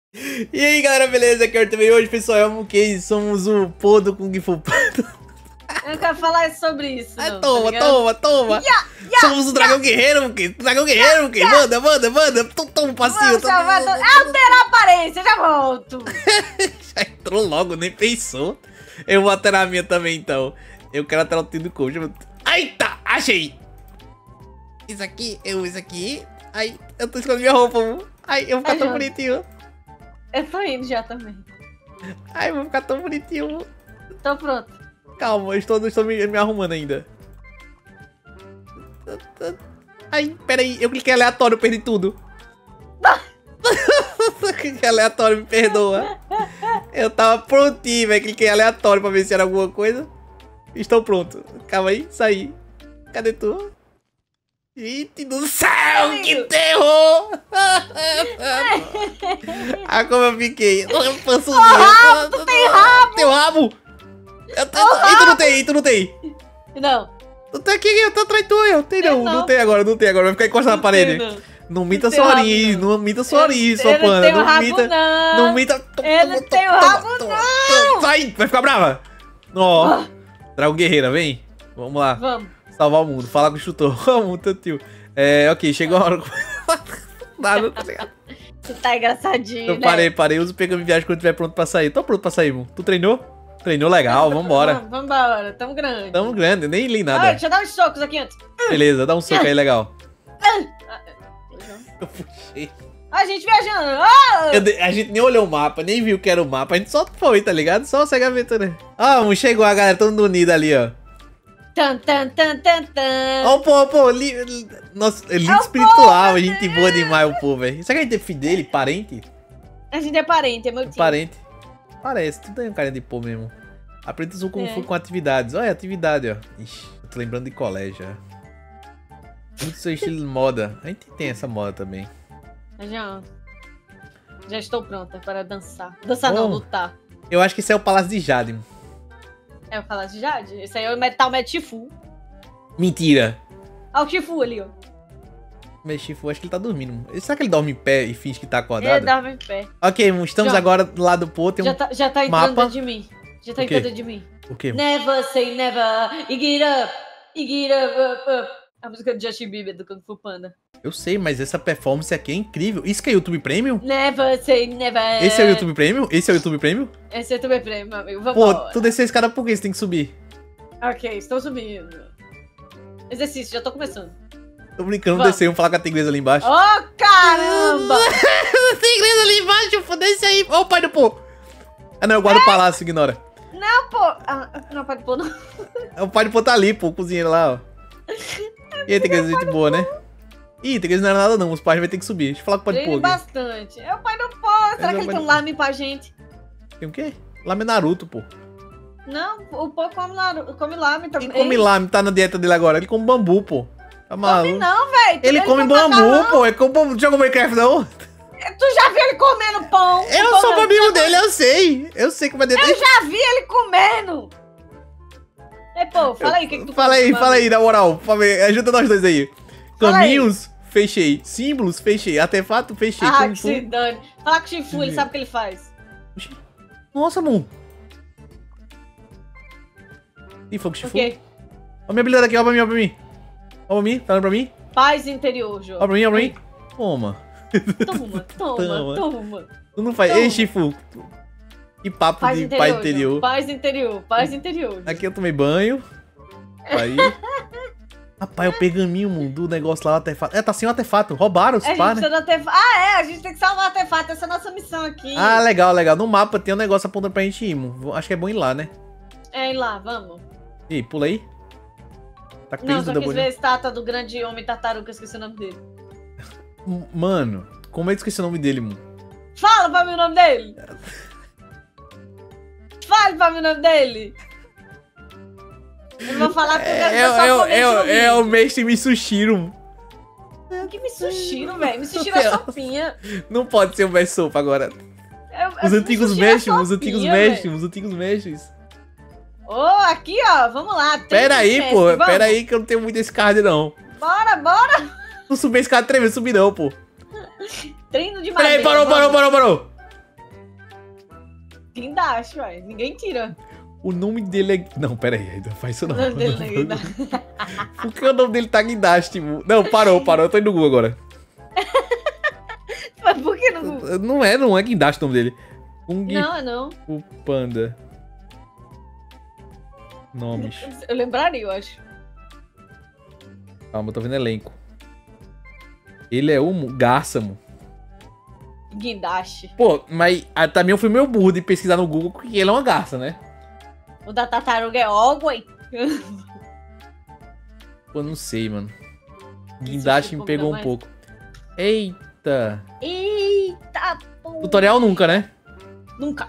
E aí galera, beleza? Aqui é o Arthur e hoje, pessoal, é o Mukei, somos o Pô do Kung Fu Panda. Eu não quero falar sobre isso. Não, toma, tá toma. Somos o Dragão Guerreiro, Mukei. Dragão Guerreiro, Mukei. Manda. Toma um passinho. Alterar a aparência, já volto. Já entrou logo, nem pensou. Eu vou alterar a minha também, então. Eu quero alterar o tio do coach. Eita, achei. Isso aqui, isso aqui. Ai, eu tô escondendo minha roupa. Ai, eu vou ficar tão bonitinho. Eu tô indo já também. Ai, eu vou ficar tão bonitinho. Tô pronto. Calma, eu estou me arrumando ainda. Ai, peraí, eu cliquei aleatório, perdi tudo. Cliquei aleatório, me perdoa. Eu tava prontinho, velho. Cliquei aleatório pra ver se era alguma coisa. Estou pronto. Calma aí, saí. Cadê tu? Gente do céu, que terror! Ah, como eu fiquei. Tu tem rabo! Teu rabo! E tu não tem? Não. Tu tá aqui, eu tô atrás de tu, eu tenho não tem agora, vai ficar encostado na parede. Não mita sua orelha, não mita sua orelha, sua panda. Não mita. Eu não tenho rabo, não! Sai, vai ficar brava. Ó, Dragão Guerreira, vem. Vamos lá. Vamos. Salvar o mundo, falar com o instrutor. Vamos, teu tio. Ok, chegou a hora. Nada, tá ligado? Tu tá engraçadinho, né? Parei, usa o pegando viagem quando tiver pronto pra sair. Tô pronto pra sair, mano. Tu treinou? Treinou legal, vambora. Vambora, tamo grande. Tamo grande, nem li nada. Deixa eu dar uns socos aqui antes. Beleza, dá um soco aí legal. Eu puxei. A gente viajando. A gente nem olhou o mapa, nem viu que era o mapa. A gente só foi, tá ligado? Só segue a aventura. Chegou a galera, todo mundo unido ali, ó. Pô, nossa, elite espiritual, a gente boa demais, o pô, velho. Será que a gente é filho dele, parente? A gente é parente, é meu tio. Parente. Parece, tu tem um carinha de pô mesmo. Aprenda o Kung Fu com atividades. Olha, atividade, ó. Ixi, eu tô lembrando de colégio, ó. Muito seu estilo de moda. A gente tem essa moda também. Já estou pronta para dançar. Dançar não, lutar. Eu acho que esse é o Palácio de Jade. É o Palácio de Jade? Esse aí é o Metal Chifu. Mentira. Ah, o Chifu ali, ó. Mas Chifu, acho que ele tá dormindo. Será que ele dorme em pé e finge que tá acordado? Ele dorme em pé. Ok, estamos agora do lado do pô, tem já tá entrando dentro de mim. Já tá entrando dentro de mim. O quê? Never say never. Get up. Get up. A música do Justin Bieber, do Kung Fu Panda. Eu sei, mas essa performance aqui é incrível. Isso que é YouTube Premium? Never say never. Esse é o YouTube Premium? Esse é o YouTube Premium? Esse é o YouTube Premium, meu amigo. Vamos Pô, tu desceu a escada por quê? Você tem que subir. Ok, estou subindo. Exercício, já tô começando. Tô brincando, descer, vamos falar com a tigresa ali embaixo. Oh, caramba! Tigresa ali embaixo, pô, desce aí. Ó o pai do pô. Ah, não, eu guardo o palácio, ignora. Não, pô. Não, pai do pô, não. O pai do pô tá ali, pô, o cozinheiro lá, ó. E aí, tigresa, gente boa, né? Ih, tigresa não era nada não, os pais vão ter que subir. Deixa eu falar com o pai do pô. Bastante. É o pai do pô. Será que ele tem um lame pra gente? Tem o quê? Lame Naruto, pô. Não, o pô come lame também. Ele come lame, tá na dieta dele agora. Ele come bambu, pô. Tá maluco. Come não, velho. Ele come bambu, pô. Ele come bambu. Tu já comeu Minecraft, não? Tu já viu ele comendo pão? Eu sou amigo dele, eu sei. Eu sei como é dele. Eu já vi ele comendo. Ei, pô, fala aí o que tu Fala aí, na moral. Ajuda nós dois aí. Caminhos, fechei. Símbolos, fechei. Artefato, fechei. Que se dane. Fala com o Chifu, ele sabe o que ele faz. Nossa, mano. Ih, foi com o Chifu? Olha a minha habilidade aqui, ó pra mim. Ó pra mim, tá olhando pra mim? Paz interior, João. Ó pra mim. Toma. Toma. Tu não faz. Ei, Chifu. Que papo de paz interior. Paz interior. Aqui eu tomei banho. Aí. Rapaz, o pergaminho do negócio lá, o artefato. Tá sem o artefato. Roubaram os pá, né? A gente tem que salvar o artefato. Essa é a nossa missão aqui. Ah, legal. No mapa tem um negócio apontando pra gente ir, mano. Acho que é bom ir lá, né? É, ir lá, vamos. Ih, pula aí. Tá com não, só quis ver a estátua do grande homem tartaruga, eu esqueci o nome dele. Mano, como é que esqueci o nome dele, mano? Fala pra mim o nome dele! Fale pra mim o nome dele! Eu não vou falar porque é o mestre Mitsushiro. Que Mitsushiro, velho? Mitsushiro é sopinha. Não pode ser o mestre sopa agora. Os antigos mestres. Aqui, ó, vamos lá. Pera aí que eu não tenho muito esse card, não. Bora! Não subir esse card tremendo, subir não, pô. Treino de Peraí, madeira. parou. Guindaste, ué. Ninguém tira. O nome dele é... Não, pera aí, não faz isso não. O nome dele não é Guindaste. Por que o nome dele tá Guindaste, tipo? Não, parou, eu tô indo no Google agora. Mas por que não? Não é Guindaste o nome dele. Não. O Panda. Nomes. Eu lembraria, eu acho. Calma, eu tô vendo elenco. Ele é o Garçamo. Guindaste. Pô, mas também eu fui meio burro de pesquisar no Google que ele é uma garça, né? O da tartaruga é Ogway. Pô, não sei, mano. Guindaste me pegou um pouco. Eita. Eita, pô. Tutorial nunca, né? Nunca.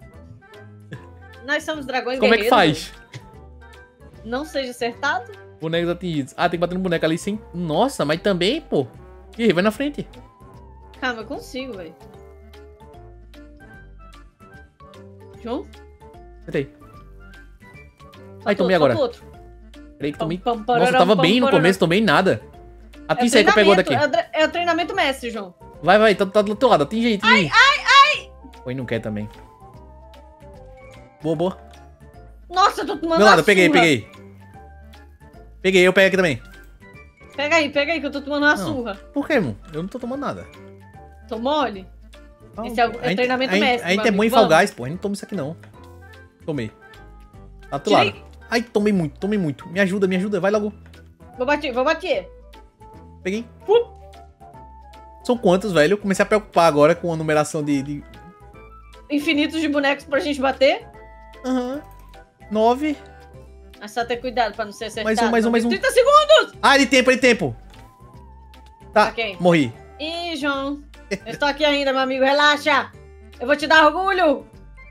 Nós somos dragões Como é que guerreiros. faz? Não seja acertado? Bonecos atingidos. Ah, tem que bater no boneco ali sem... Nossa, mas também, pô. E aí, vai na frente. Calma, eu consigo, velho. João? Peraí. Ai, tomei agora. Outro. Peraí que tomei... Pam, Nossa, eu tava bem no começo, tomei nada. Atinge aí que eu pegou daqui. É o treinamento mestre, João. Vai, tá do teu lado, atinge aí, atinge aí. Ai! Oi, não quer também. Boa. Nossa, eu tô tomando Meu lado, uma peguei. surra. Peguei, eu pego aqui também. Pega aí, que eu tô tomando uma Não. surra. Por que, irmão? Eu não tô tomando nada. Tô mole? Não, Esse é o treinamento mestre. A gente é meu bom em amigo. Fall Vamos. Guys, pô. A gente não toma isso aqui, não. Tomei. Tá do lado. Tirei. Ai, tomei muito. Me ajuda. Vai logo. Vou bater. Peguei. São quantos, velho? Eu comecei a preocupar agora com a numeração de... Infinitos de bonecos pra gente bater. Aham. 9. Mas só ter cuidado pra não ser acertado. Mais um. 30 segundos! Ah, ele tempo. Tá, Ok. morri. Ih, João. Eu estou aqui ainda, meu amigo. Relaxa. Eu vou te dar orgulho.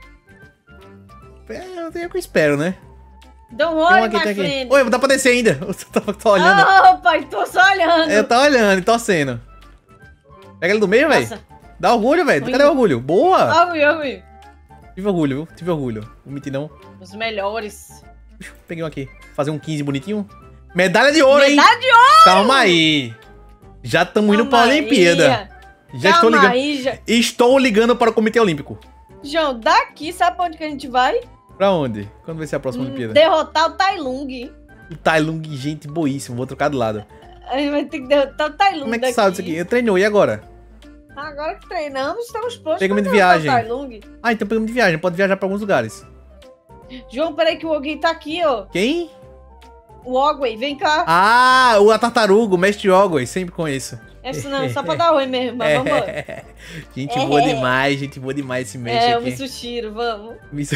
Eu tenho que eu espero, né? Don't Tem um worry, aqui, my tem aqui. friend. Oi, dá pra descer ainda. Você tá olhando. Oh, pai, tô só olhando. Eu tô olhando e torcendo. Pega ele do meio, velho. Nossa. Dá orgulho, velho. Cadê o orgulho? Boa. Orgulho. Tive orgulho, viu? Tive orgulho. Não menti, não. Os melhores. Peguei um aqui. Fazer um 15 bonitinho. Medalha de ouro, hein? Medalha de ouro! Calma aí. Já estamos indo pra Calma Olimpíada. Já estou Calma ligando. aí, já. Estou ligando para o Comitê Olímpico. João, daqui, sabe pra onde que a gente vai? Pra onde? Quando vai ser a próxima Olimpíada? Derrotar o Tai Lung. O Tai Lung, gente boíssimo. Vou trocar do lado. A gente vai ter que derrotar o Tai Lung. Como é que sabe isso aqui? Eu treinou, e agora? Agora que treinamos, estamos prontos Pegamos de derrotar viagem. o Tai Lung. Ah, então pegamos de viagem. Pode viajar pra alguns lugares. João, peraí que o Ogui tá aqui, ó. Quem? O Ogway, vem cá. Ah, a tartaruga, o mestre Ogway. Sempre conheço. Essa não, só pra dar oi mesmo, mas vambora. Gente boa demais esse mestre É, o aqui. Mitsushiro, vamos. Misu-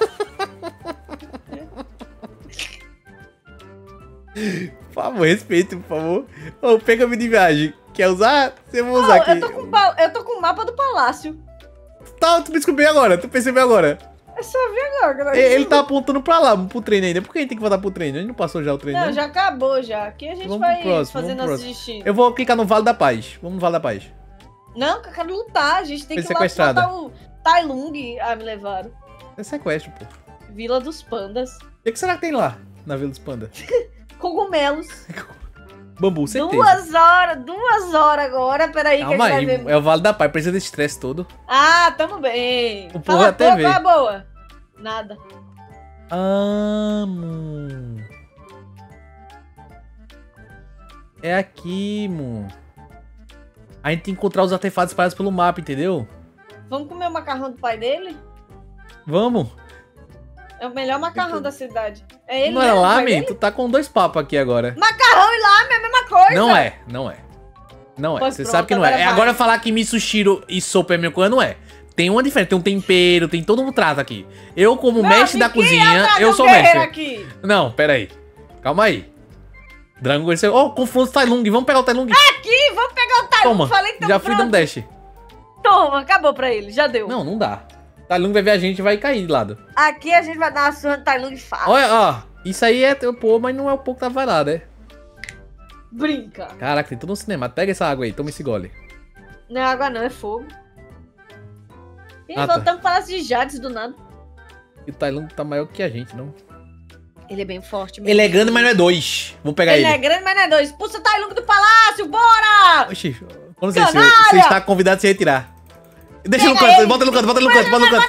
Por favor, respeito, por favor. Ô, pega-me de viagem. Quer usar? Eu vou usar aqui. Eu tô com o mapa do palácio. Tá, tu descobriu agora, tu percebeu agora. É só ver agora. Galera. Ele tá apontando pra lá, pro treino ainda. Por que a gente tem que voltar pro treino? A gente não passou já o treino, Não, né? já acabou já. Aqui a gente Vamos vai pro próximo, fazer vamos pro nosso próximo. destino. Eu vou clicar no Vale da Paz. Vamos no Vale da Paz. Não, que eu quero lutar. A gente tem Foi que ir lá sequestrada. soltar o Tai Lung. Ah, me levaram. É sequestro, pô. Vila dos Pandas. O que será que tem lá, na Vila dos Panda? Cogumelos. Bambu, certeza. 2 horas agora. Peraí, Calma que a aí, gente vai ver. é o Vale da Paz, precisa desse estresse todo. Ah, tamo bem. O povo Fala até pouco, vê. qual é a boa? Nada. Amo. É aqui, mo. A gente tem que encontrar os artefatos espalhados pelo mapa, entendeu? Vamos comer o macarrão do pai dele? Vamos. É o melhor macarrão da cidade. É ele Não era mesmo, o lá, pai man? dele? Tu tá com 2 papos aqui agora. Macarrão e lá é a mesma coisa. Não é, não é. Não é, Pois você pronto, sabe que não é. agora vai. Agora falar que Mitsushiro e sopa é a mesma coisa, não é. Tem uma diferença, tem um tempero, tem todo um trato aqui. Eu, como mestre da cozinha, eu sou mestre. Aqui. Não, pera aí. Calma aí. Dragon Ball, oh, confronto Tai Lung, vamos pegar o Tai Lung. Aqui, vamos pegar o Tai Lung. Toma, Falei que tamo já fui pronto. dando dash. Toma, acabou pra ele, já deu. Não, não dá. Tai Lung vai ver a gente e vai cair de lado. Aqui a gente vai dar uma surra no Tai Lung fácil. Olha, ó. Isso aí é teu pô, mas não é o pouco que tava lá, né? Brinca. Caraca, tem todo um cinema. Pega essa água aí, toma esse gole. Não é água não, é fogo. Ih, Ah, tá. voltamos para Palácio de Jades do nada. E o Tai Lung tá maior que a gente, não? Ele é bem forte. Ele é grande, mas não é 2. Vou pegar Ele ele. é grande, mas não é 2. Expulsa o Tai Lung do palácio, bora! Oxi, com licença, Canalha! você está convidado a se retirar. Deixa Pega no canto, ele. bota no canto, bota no canto, bota no canto. Bota o cara, bota o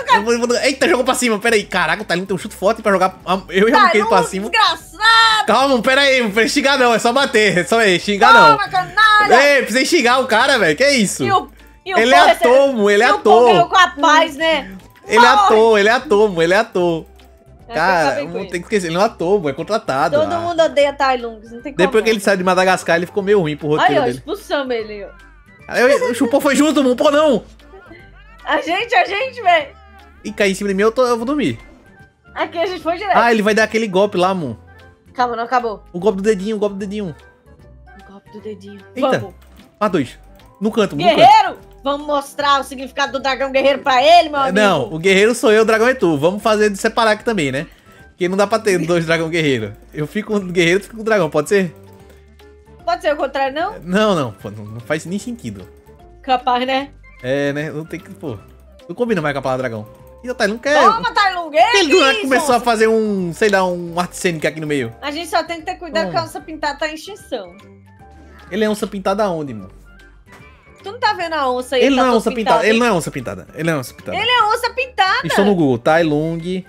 Eita, jogou pra cima, pera aí. Caraca, o Tailun tem um chute forte pra jogar. Eu e a ele pra cima. Desgraçado! Calma, pera aí, não precisa xingar não, é só bater. É só xingar não. Toma, canalha! Ei, precisa xingar o cara, velho. Que isso? Ele é povo atomo, ele é E o povo ator. ganhou com a paz, né? Ele é ator, ele é atomo, ele é ator. Eu Cara, acabei com não ele. tem que esquecer, ele não é ator, é contratado. Todo mundo odeia Tailungs, não tem como. Depois que ele saiu de Madagascar, ele ficou meio ruim pro roteiro Aí, ó, dele. expulsamos ele, ó. O Chupô foi junto, mano. Pô, não. A gente, velho. E cair em cima de mim, eu vou dormir. Aqui a gente foi direto. Ah, ele vai dar aquele golpe lá, mano. Calma, não acabou. O golpe do dedinho, o golpe do dedinho. O golpe do dedinho. Eita. Vamos. Mais dois. No canto, no canto. Guerreiro! Vamos mostrar o significado do dragão guerreiro pra ele, meu amigo. Não, o guerreiro sou eu, o dragão é tu. Vamos fazer de separar aqui também, né? Porque não dá pra ter dois dragão guerreiro. Eu fico com o guerreiro, tu fica com o dragão, pode ser? Pode ser o contrário, não? Não, pô, não faz nem sentido. Capaz, né? É, né? Não tem que, pô. Não combina mais com a palavra dragão. E o Tailun quer. Toma, Tailung! Ele do nada isso? começou a fazer um, sei lá, um arte cênico aqui no meio. A gente só tem que ter cuidado Toma. que a onça pintada tá em extinção. Ele é onça pintada aonde, mano? Tu não tá vendo a onça aí? Ele tá não é todo onça pintado, pintada. Ele hein? não é onça pintada. Ele não é onça pintada. Ele é onça pintada. Estou no Google. Tailung.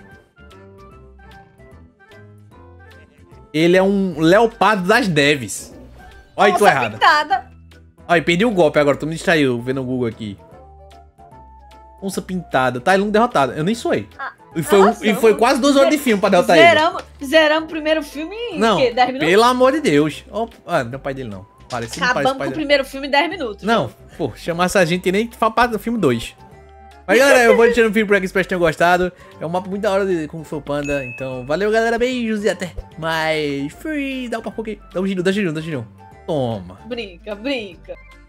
Ele é um leopardo das neves. Olha aí, tu Onça errada. pintada. Olha, perdi o golpe agora. Tu me distraiu vendo o Google aqui. Onça pintada. Tailung derrotado. Eu nem suei. E foi, nossa, e foi quase 2 horas de filme pra derrotar ele. Zeramos o primeiro filme em Não, quê? 10 minutos? pelo amor de Deus. Oh, não é o pai dele, não. Parece, não parece Acabamos o com pai o dele. primeiro filme em 10 minutos. Não, pô, chamar essa gente nem que fala do filme 2. Mas galera, eu vou deixando o vídeo por aqui, espero que tenham gostado. É um mapa muito da hora de Kung Fu Panda. Então, valeu galera, beijos e até mais. Fui, dá um papo aqui. Dá um giro. Toma. Brinca.